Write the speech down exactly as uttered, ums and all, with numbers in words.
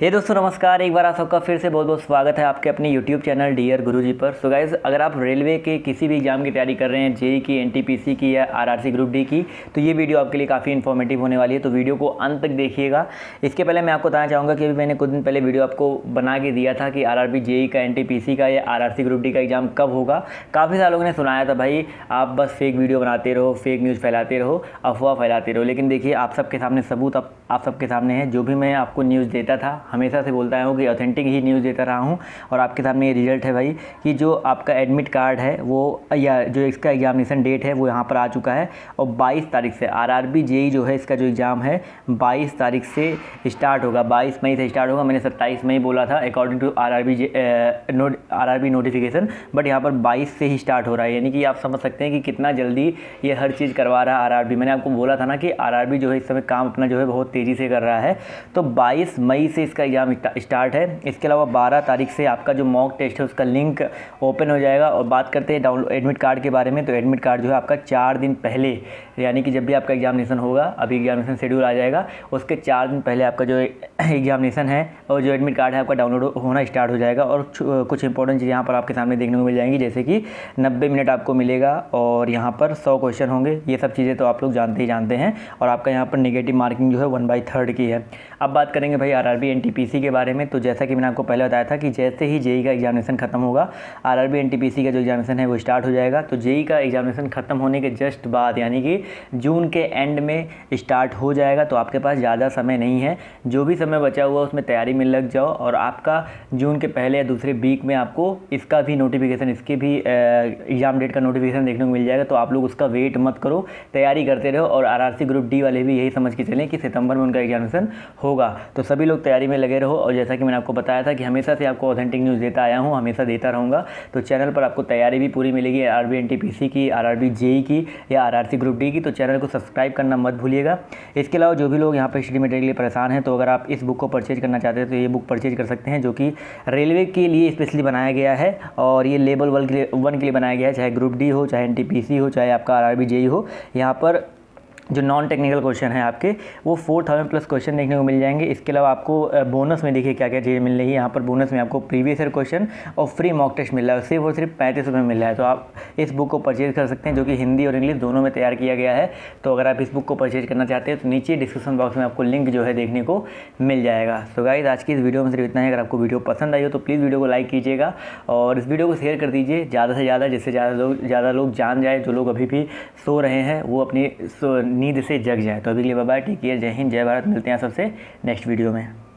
हे hey दोस्तों नमस्कार, एक बार आप सबका फिर से बहुत बहुत स्वागत है आपके अपने यूट्यूब चैनल डियर गुरुजी पर। सो गाइज़, अगर आप रेलवे के किसी भी एग्जाम की तैयारी कर रहे हैं, जेई की, एनटीपीसी की या आरआरसी ग्रुप डी की, तो ये वीडियो आपके लिए काफ़ी इन्फॉर्मेटिव होने वाली है। तो वीडियो को अंत तक देखिएगा। इसके पहले मैं आपको बताना चाहूँगा कि अभी मैंने कुछ दिन पहले वीडियो आपको बना के दिया था कि आरआरबी, जेई का, एनटीपीसी का या आरआरसी ग्रुप डी का एग्जाम कब होगा। काफ़ी सारे लोगों ने सुनाया था भाई आप बस फेक वीडियो बनाते रहो, फेक न्यूज़ फैलाते रहो, अफवाह फैलाते रहो। लेकिन देखिए, आप सबके सामने सबूत आप, आप सबके सामने है। जो भी मैं आपको न्यूज़ देता था, हमेशा से बोलता हूँ कि ऑथेंटिक ही न्यूज़ देता रहा हूँ। और आपके सामने ये रिजल्ट है भाई कि जो आपका एडमिट कार्ड है वो या जो इसका एग्जामिनेशन डेट है वो यहाँ पर आ चुका है। और बाईस तारीख से आरआरबी जेई जो है, इसका जो एग्ज़ाम है बाईस तारीख से स्टार्ट होगा, बाईस मई से स्टार्ट होगा। मैंने सत्ताईस मई बोला था according to RRB note RRB notification, but यहाँ पर बाईस से ही स्टार्ट हो रहा है। यानी कि आप समझ सकते हैं कि कितना जल्दी ये हर चीज़ करवा रहा है आरआरबी। मैंने आपको बोला था ना कि आरआरबी जो है इस समय काम अपना जो है बहुत तेज़ी से कर रहा है। तो बाईस मई से इसका एग्ज़ाम स्टार्ट है। इसके अलावा बारह तारीख से आपका जो मॉक टेस्ट है उसका लिंक ओपन हो जाएगा। और बात करते हैं डाउनलोड एडमिट कार्ड के बारे में, तो एडमिट कार्ड जो है आपका चार दिन पहले, यानी कि जब भी आपका एग्जामिनेशन होगा, अभी एग्जामिनेशन शेड्यूल आ जाएगा, उसके चार दिन पहले आपका जो एग्जामिनेशन है और जो एडमिट कार्ड है आपका डाउनलोड होना स्टार्ट हो जाएगा। और कुछ इंपॉर्टेंट चीज़ यहाँ पर आपके सामने देखने को मिल जाएंगी, जैसे कि नब्बे मिनट आपको मिलेगा और यहाँ पर सौ क्वेश्चन होंगे। ये सब चीज़ें तो आप लोग जानते ही जानते हैं। और आपका यहाँ पर नेगेटिव मार्किंग जो है वन बाई थर्ड की है। अब बात करेंगे भाई आरआरबी एनटीपीसी के बारे में। तो जैसा कि मैंने आपको पहले बताया था कि जैसे ही जेई का एग्जामिनेशन खत्म होगा, आरआरबी एनटीपीसी का जो एग्जामिनेशन है वो स्टार्ट हो जाएगा। तो जेई का एग्जामिनेशन खत्म होने के जस्ट बाद, यानी कि जून के एंड में स्टार्ट हो जाएगा। तो आपके पास ज़्यादा समय नहीं है, जो भी समय बचा हुआ उसमें तैयारी में लग जाओ। और आपका जून के पहले या दूसरे वीक में आपको इसका भी नोटिफिकेशन, इसकी भी एग्ज़ाम डेट का नोटिफिकेशन देखने को मिल जाएगा। तो आप लोग उसका वेट मत करो, तैयारी करते रहो। और आरआरसी ग्रुप डी वाले भी यही समझ के चलें कि सितंबर में उनका एग्जामिनेशन होगा। तो सभी लोग तैयारी में लगे रहो। और जैसा कि मैंने आपको बताया था कि हमेशा से आपको ऑथेंटिक न्यूज़ देता आया हूँ, हमेशा देता रहूँगा। तो चैनल पर आपको तैयारी भी पूरी मिलेगी, आरआरबी एनटीपीसी की, आरआरबी जेई की या आरआरसी ग्रुप डी की। तो चैनल को सब्सक्राइब करना मत भूलिएगा। इसके अलावा जो भी लोग यहाँ पर स्टडी मटेरियल के लिए परेशान हैं, तो अगर आप इस बुक को परचेज करना चाहते हैं तो ये बुक परचेज कर सकते हैं, जो कि रेलवे के लिए स्पेशली बनाया गया है। और ये लेवल वन के लिए वन के लिए बनाया गया है, चाहे ग्रुप डी हो, चाहे एनटीपीसी हो, चाहे आपका आरआरबी जेई हो। यहाँ पर जो नॉन टेक्निकल क्वेश्चन है आपके, वो फोर थाउजेंड प्लस क्वेश्चन देखने को मिल जाएंगे। इसके अलावा आपको बोनस में देखिए क्या क्या चीज़ें मिल रही है। यहाँ पर बोनस में आपको प्रीवियस ईयर क्वेश्चन और फ्री मॉक टेस्ट मिल रहा है, सिर्फ और सिर्फ पैंतीस रुपये मिल रहा है। तो आप इस बुक को परचेज कर सकते हैं, जो कि हिंदी और इंग्लिश दोनों में तैयार किया गया है। तो अगर आप इस बुक को परचेज करना चाहते हैं तो नीचे डिस्क्रिप्शन बॉक्स में आपको लिंक जो है देखने को मिल जाएगा। सो गाइस, आज की इस वीडियो में सिर्फ इतना है। अगर आपको वीडियो पसंद आई हो तो प्लीज़ वीडियो को लाइक कीजिएगा और इस वीडियो को शेयर कर दीजिए ज़्यादा से ज़्यादा, जिससे ज़्यादा लोग ज़्यादा लोग जान जाए। जो लोग अभी भी सो रहे हैं वो अपनी नींद से जग जाए। तो अभी के लिए बाय बाय, टेक केयर, जय हिंद, जय भारत। मिलते हैं सबसे नेक्स्ट वीडियो में।